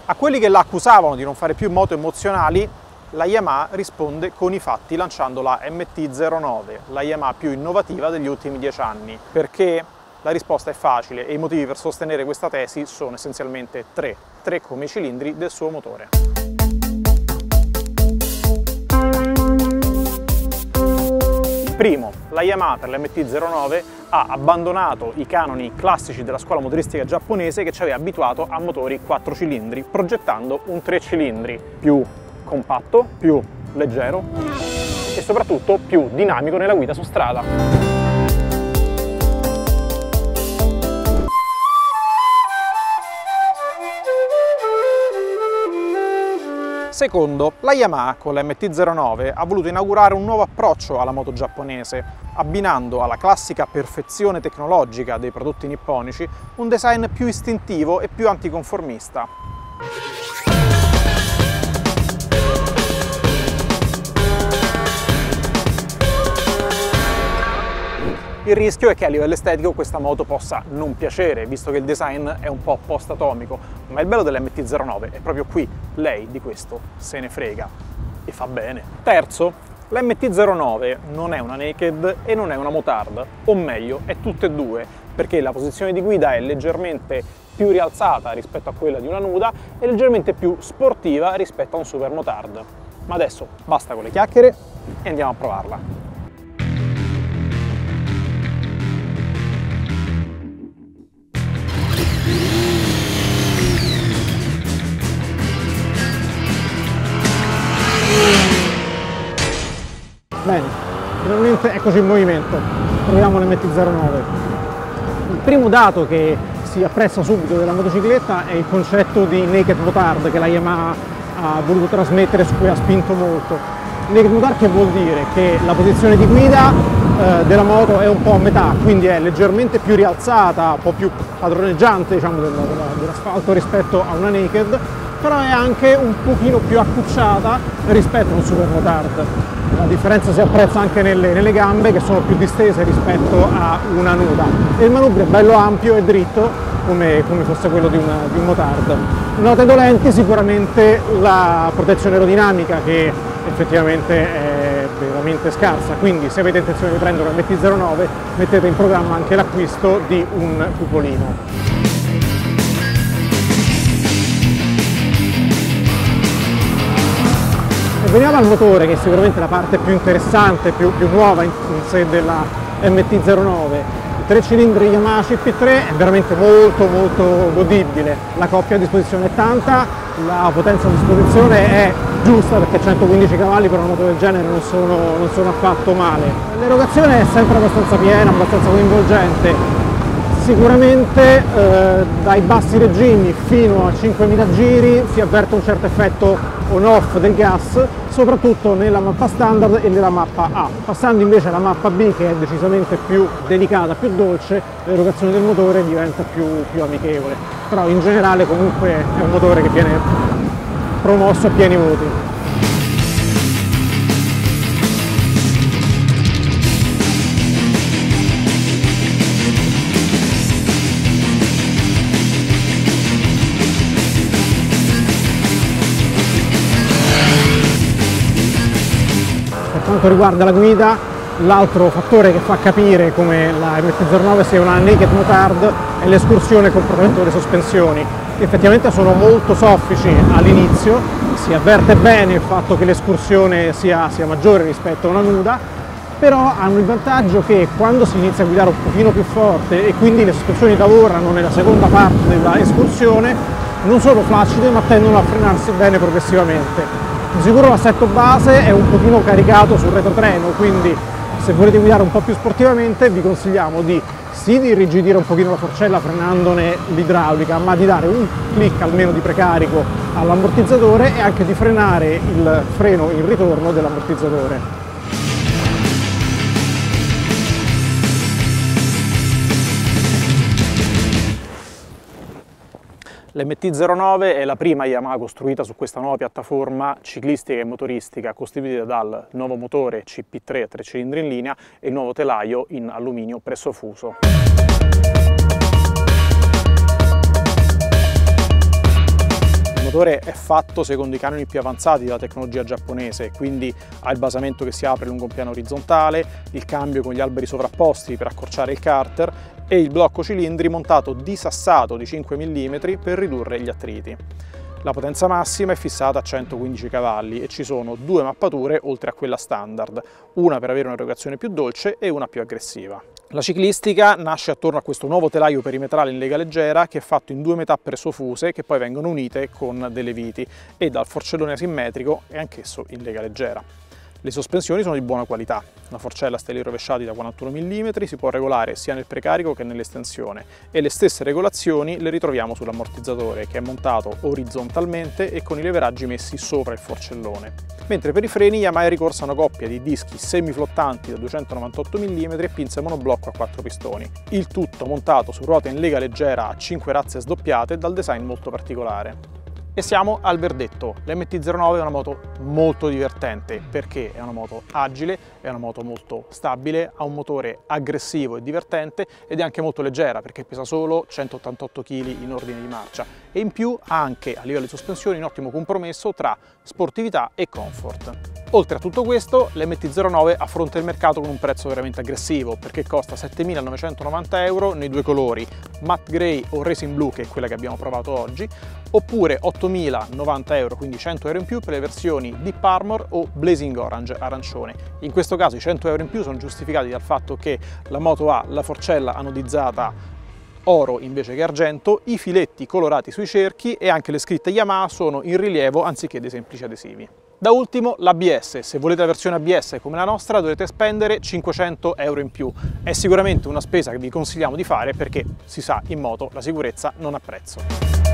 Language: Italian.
A quelli che la accusavano di non fare più moto emozionali, la Yamaha risponde con i fatti lanciando la MT-09, la Yamaha più innovativa degli ultimi 10 anni. Perché? La risposta è facile e i motivi per sostenere questa tesi sono essenzialmente tre come i cilindri del suo motore. Primo, la Yamaha per l'MT-09 ha abbandonato i canoni classici della scuola motoristica giapponese che ci aveva abituato a motori 4 cilindri, progettando un 3 cilindri più compatto, più leggero e soprattutto più dinamico nella guida su strada. Secondo, la Yamaha con la MT-09 ha voluto inaugurare un nuovo approccio alla moto giapponese, abbinando alla classica perfezione tecnologica dei prodotti nipponici un design più istintivo e più anticonformista. Il rischio è che a livello estetico questa moto possa non piacere, visto che il design è un po' post-atomico, ma il bello dell'MT-09 è proprio qui, lei di questo se ne frega e fa bene. Terzo, l'MT-09 non è una naked e non è una motard, o meglio, è tutte e due, perché la posizione di guida è leggermente più rialzata rispetto a quella di una nuda e leggermente più sportiva rispetto a un super motard. Ma adesso basta con le chiacchiere e andiamo a provarla. Bene, finalmente eccoci in movimento, proviamo l'MT-09. Il primo dato che si apprezza subito della motocicletta è il concetto di naked motard che la Yamaha ha voluto trasmettere, su cui ha spinto molto. Naked motard che vuol dire che la posizione di guida della moto è un po' a metà, quindi è leggermente più rialzata, un po' più padroneggiante, diciamo, dell'asfalto rispetto a una naked, però è anche un pochino più accucciata rispetto a un super motard. La differenza si apprezza anche nelle gambe, che sono più distese rispetto a una nuda, e il manubrio è bello ampio e dritto come fosse quello di un motard. Note dolenti sicuramente la protezione aerodinamica, che effettivamente è veramente scarsa, quindi se avete intenzione di prendere un MT-09 mettete in programma anche l'acquisto di un cupolino. Veniamo al motore, che è sicuramente la parte più interessante, più nuova in sé della MT-09. Il 3 cilindri Yamaha CP3 è veramente molto godibile, la coppia a disposizione è tanta, la potenza a disposizione è giusta, perché 115 cavalli per una moto del genere non sono affatto male. L'erogazione è sempre abbastanza piena, abbastanza coinvolgente. Sicuramente dai bassi regimi fino a 5.000 giri si avverte un certo effetto on-off del gas, soprattutto nella mappa standard e nella mappa A. Passando invece alla mappa B, che è decisamente più delicata, più dolce, l'erogazione del motore diventa più amichevole. Però in generale comunque è un motore che viene promosso a pieni voti. Per quanto riguarda la guida, l'altro fattore che fa capire come la MT-09 sia una naked motard è l'escursione col comportamento delle sospensioni. Effettivamente sono molto soffici all'inizio, si avverte bene il fatto che l'escursione sia maggiore rispetto a una nuda, però hanno il vantaggio che quando si inizia a guidare un pochino più forte e quindi le sospensioni lavorano nella seconda parte della escursione, non sono flaccide ma tendono a frenarsi bene progressivamente. Di sicuro l'assetto base è un pochino caricato sul retrotreno, quindi se volete guidare un po' più sportivamente vi consigliamo di irrigidire un pochino la forcella frenandone l'idraulica, ma di dare un click almeno di precarico all'ammortizzatore e anche di frenare il freno in ritorno dell'ammortizzatore. L'MT-09 è la prima Yamaha costruita su questa nuova piattaforma ciclistica e motoristica, costituita dal nuovo motore CP3 3 cilindri in linea e il nuovo telaio in alluminio presso fuso. Il motore è fatto secondo i canoni più avanzati della tecnologia giapponese, quindi ha il basamento che si apre lungo un piano orizzontale, il cambio con gli alberi sovrapposti per accorciare il carter e il blocco cilindri montato disassato di 5 mm per ridurre gli attriti. La potenza massima è fissata a 115 cavalli e ci sono due mappature oltre a quella standard, una per avere un'erogazione più dolce e una più aggressiva. La ciclistica nasce attorno a questo nuovo telaio perimetrale in lega leggera che è fatto in due metà presofuse che poi vengono unite con delle viti e dal forcellone asimmetrico è anch'esso in lega leggera. Le sospensioni sono di buona qualità, una forcella a steli rovesciati da 41 mm si può regolare sia nel precarico che nell'estensione e le stesse regolazioni le ritroviamo sull'ammortizzatore che è montato orizzontalmente e con i leveraggi messi sopra il forcellone. Mentre per i freni Yamaha è ricorsa a una coppia di dischi semiflottanti da 298 mm e pinze monoblocco a 4 pistoni, il tutto montato su ruote in lega leggera a 5 razze sdoppiate dal design molto particolare. E siamo al verdetto. L'MT-09 è una moto molto divertente perché è una moto agile, è una moto molto stabile, ha un motore aggressivo e divertente ed è anche molto leggera perché pesa solo 188 kg in ordine di marcia e in più ha anche a livello di sospensioni un ottimo compromesso tra sportività e comfort. Oltre a tutto questo, l'MT-09 affronta il mercato con un prezzo veramente aggressivo perché costa 7.990 euro nei due colori, matte grey o racing blue, che è quella che abbiamo provato oggi, oppure 8.090 euro, quindi 100 euro in più per le versioni Deep Armor o Blazing Orange arancione. In questo caso i 100 euro in più sono giustificati dal fatto che la moto ha la forcella anodizzata oro invece che argento, i filetti colorati sui cerchi e anche le scritte Yamaha sono in rilievo anziché dei semplici adesivi. Da ultimo l'ABS, se volete la versione ABS come la nostra dovete spendere 500 euro in più. È sicuramente una spesa che vi consigliamo di fare perché si sa in moto la sicurezza non ha prezzo.